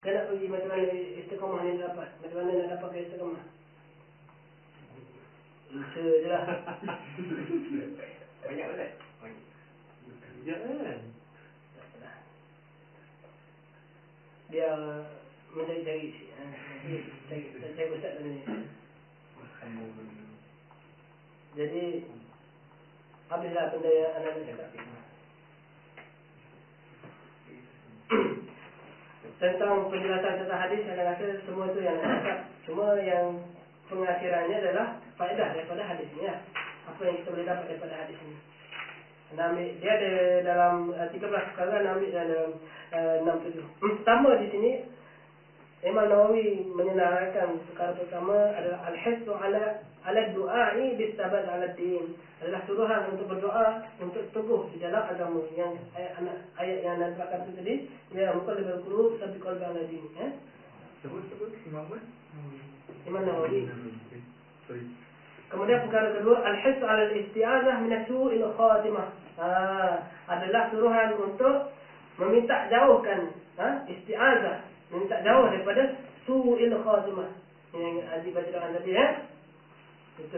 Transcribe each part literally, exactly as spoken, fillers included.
Dia nak pergi macam mana istiqamah ni dapat? Macam mana nak dapat ke istiqamah? Lusa je lah. Banyak Ustaz? Banyak. Kerja kan? Tak apalah. Dia mencari-cari Nanti cari, cari ustaz tadi ni. Jadi habislah benda yang anda nak cakap. Tentang penjelasan tentang hadis, saya rasa semua tu yang nak cakap. Cuma yang pengakhirannya adalah faedah daripada hadis ni ya. Apa yang kita boleh dapat daripada hadis ni. Anda ambil, dia ada dalam uh, tiga belas perkara, anda ambil dalam uh, enam tujuh. Pertama di sini Imam Nawawi menyenaraikan perkara pertama adalah al-hissu ala ala du'ai bisabat ala din, adalah suruhan untuk berdoa untuk teguh di dalam agama. Yang ayat anak ayat yang anda telah kata tadi, ya muqallibal qulub tsabbit qalbi ala din, ya. Sebut sebut Imam Nawawi. Imam Nawawi. Sorry. Kemudian perkara kedua al-hissu ala al-isti'azah min as-su'il khatimah. Ha, adalah suruhan untuk meminta jauhkan, ha, isti'azah, minta jauh daripada su'il khatimah. Yang Aziz baca doa tadi ya. Itu.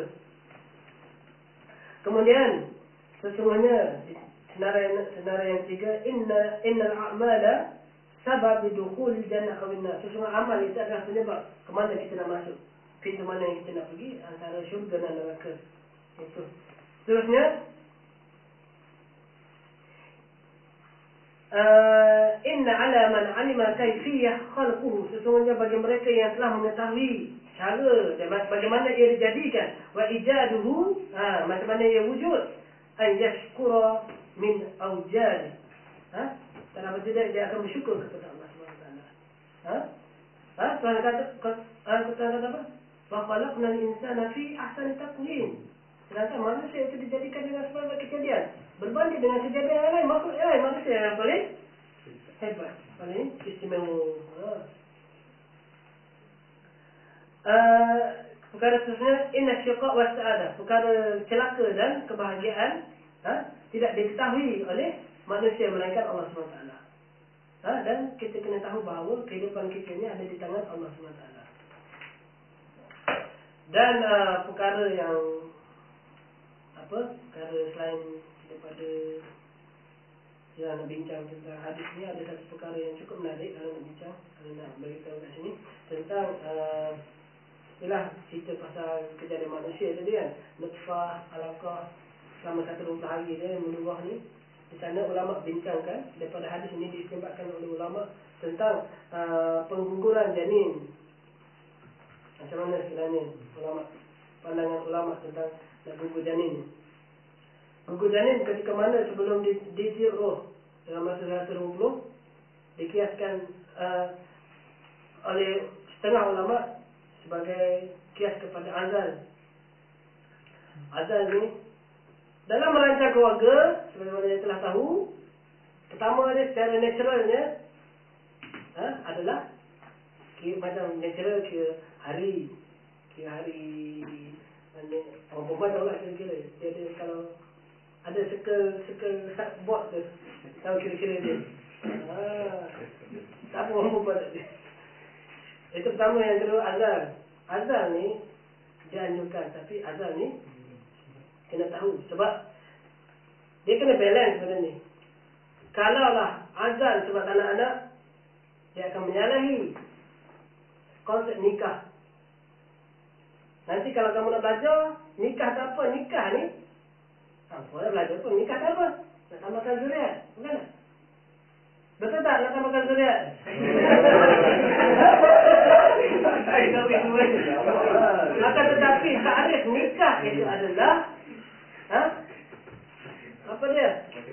Kemudian sesungguhnya senarai senarai yang ketiga, inna innal a'mala sabab dukhul jannah aw an-nar. Sesungguhnya amal itu adalah penyebab ke mana kita nak masuk. Pintu mana yang kita nak pergi, antara syurga dan neraka. Itu. Seterusnya Uh, inna ala man alima kaifiyah khalquhu, sesungguhnya bagi mereka yang telah mengetahui cara dan bagaimana ia dijadikan, wa ijaduhu, ha, macam mana ia wujud, an yashkura min awjadi, ha, dan apa tidak dia akan bersyukur kepada Allah Subhanahu Wa Taala. Ha, ha, Tuhan kata, Tuhan kata apa? Wa khalaqnal insana fi ahsani taqwim. Sedangkan manusia itu dijadikan dengan sebagai kejadian berbanding dengan kejadian yang lain, makhluk yang lain, manusia yang paling hebat, paling istimewa. Ha. Uh, perkara seterusnya inna syiqa wa sa'adah, perkara celaka dan kebahagiaan, ha, tidak diketahui oleh manusia melainkan Allah Subhanahu Wa Taala. Ha, dan kita kena tahu bahawa kehidupan kita ni ada di tangan Allah Subhanahu Wa Taala. Dan uh, perkara yang apa, perkara selain daripada yang nak bincang tentang hadis ni, ada satu perkara yang cukup menarik kalau nak bincang, kalau nak beritahu kat sini tentang uh, ialah cerita pasal kejadian manusia tadi kan, nutfah, alaqah, selama seratus dua puluh hari dia menurah ni. Di sana ulama bincangkan daripada hadis ini, disebutkan oleh ulama tentang uh, pengguguran janin. Macam mana sebenarnya ulama, pandangan ulama tentang nak gugur janin ni. Gugur janin ketika mana sebelum ditiup roh dalam masa seratus dua puluh, dikiaskan uh, oleh setengah ulama sebagai kias kepada azal. Azal ni dalam merancang keluarga, sebagaimana yang telah tahu, pertama dia secara naturalnya, ha, adalah kira macam natural, kira hari, kira hari mana orang perempuan tahu lah kira-kira. Dia ada, kalau ada circle circle board tu, tahu kira-kira dia. Ah, tak apa orang perempuan tak ada. Itu pertama. Yang kedua azal. Azal ni dia anjurkan, tapi azal ni kena tahu sebab dia kena balance benda ni. Kalaulah azal sebab tak nak anak, dia akan menyalahi konsep nikah. Nanti kalau kamu nak belajar nikah tak apa, nikah ni apa nak belajar pun, nikah tak apa, nak tambahkan zuriat, bukan tak? Betul tak nak tambahkan zuriat? Akan tetapi ta'rif nikah itu adalah, ha? Apa dia?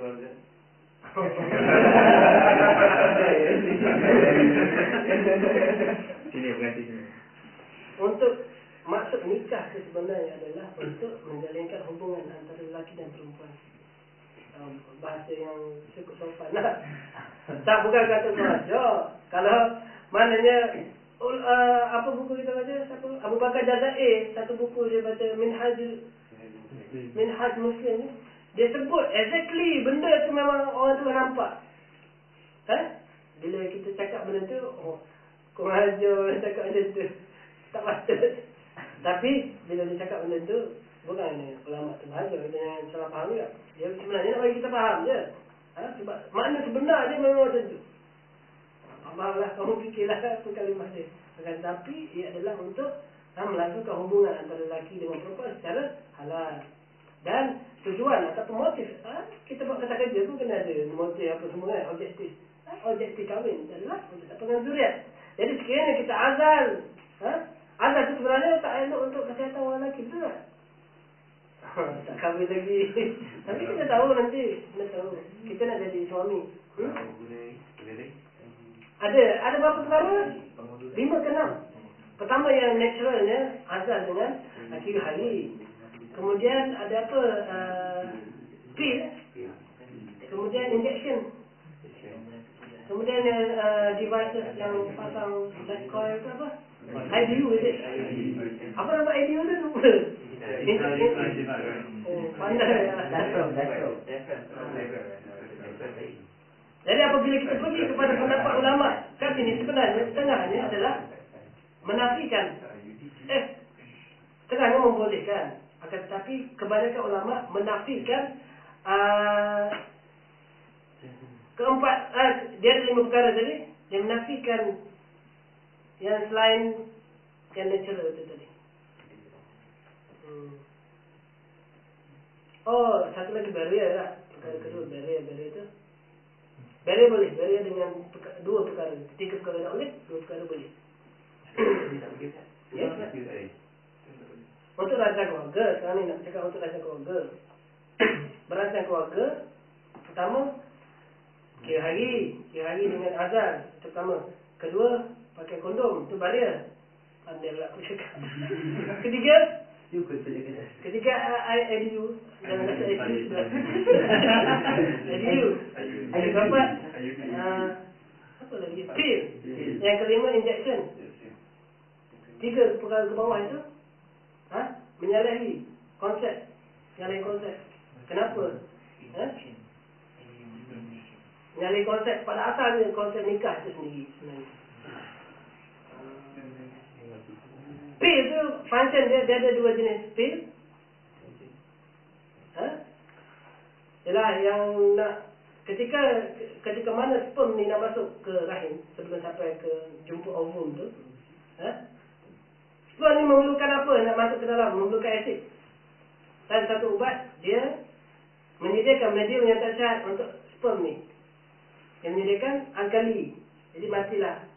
Sini berganti sini. Untuk maksud nikah itu sebenarnya adalah untuk menjalinkan hubungan antara lelaki dan perempuan. Um, bahasa yang cukup sopan lah. Tak, bukan kata saja. Kalau maknanya uh, apa buku kita baca? Siapa? Abu Bakar Jazair, satu buku dia baca Minhaj Minhaj Muslim ni. Dia sebut exactly benda tu memang orang tu nampak. Eh? Bila kita cakap benda tu, oh, Kurang ajar orang cakap macam tu. Tak patut. Tapi bila dia cakap benda tu, bukan ulama tu bahagia, kita jangan salah faham juga. Dia sebenarnya nak bagi kita faham je. Ha? Sebab makna sebenar dia memang macam tu. Fahamlah, kamu fikirlah apa kalimah dia. Akan tetapi ia adalah untuk ha, melakukan hubungan antara lelaki dengan perempuan secara halal. Dan tujuan ataupun motif, ha? Kita buat kata kerja pun kena ada motif apa semua kan, objektif. Ha? Objektif kahwin adalah untuk dapatkan zuriat. Jadi sekiranya kita azal, ha? Azal tu sebenarnya tak elok untuk kesihatan orang lelaki, betul tak? Tak kahwin lagi. Tapi kita tahu nanti, kita tahu kita nak jadi suami. Hmm? Ada ada berapa perkara? Lima ke enam. Pertama yang naturalnya azal dengan akhir hari. Kemudian ada apa? Uh, pil. Kemudian injection. Kemudian uh, devices yang pasang light coil tu apa? I D U is it? Apa nama I D U tu lupa. Oh, pandai lah. Jadi apabila kita pergi kepada pendapat ulama, kat sini sebenarnya tengahnya adalah menafikan. Eh, tengahnya membolehkan. Akan tetapi kebanyakan ulama menafikan uh, keempat, uh, dia ada lima perkara tadi, dia menafikan yang selain yang natural itu tadi. Hmm. Oh, satu lagi barrier lah. Perkara kedua, barrier, barrier itu. Barrier boleh, barrier dengan peka, dua perkara. Tiga perkara tak boleh, dua perkara boleh. Ya? Untuk rancang keluarga, sekarang ni nak cakap untuk rancang keluarga. Berancang keluarga, pertama, kira hari, kira hari dengan azan, itu pertama. Kedua, pakai kondom, itu barrier. Pandai pula aku cakap. Ketiga, ketiga I D U, jangan kata I C U sudah. I D U. Yang keempat, uh, apa lagi? Pil. Yang kelima, injection. Tiga perkara ke bawah itu, ha? Menyalahi konsep, menyalahi konsep. Kenapa? Ha? Menyalahi konsep pada asalnya konsep nikah itu sendiri sebenarnya. Pil tu function dia, dia ada dua jenis pil. Ha? Ialah yang nak ketika ketika mana sperm ni nak masuk ke rahim sebelum sampai ke jumpa ovum tu, ha? Sperm ni memerlukan apa nak masuk ke dalam? Memerlukan asid. Dan satu ubat dia menyediakan medium yang tak sihat untuk sperm ni. Dia menyediakan alkali. Jadi matilah